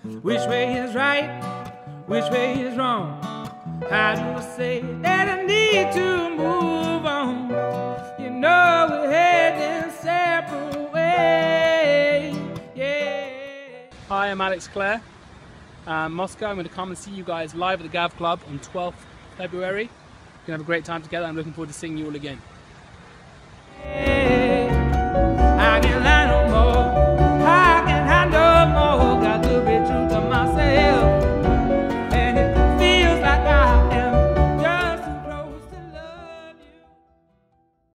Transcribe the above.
Which way is right? Which way is wrong? How do I say that I need to move on? You know we're heading separate ways, yeah. Hi, I'm Alex Clare. Moscow. I'm going to come and see you guys live at the Gav Club on 12th February. We're going to have a great time together. I'm looking forward to seeing you all again. I can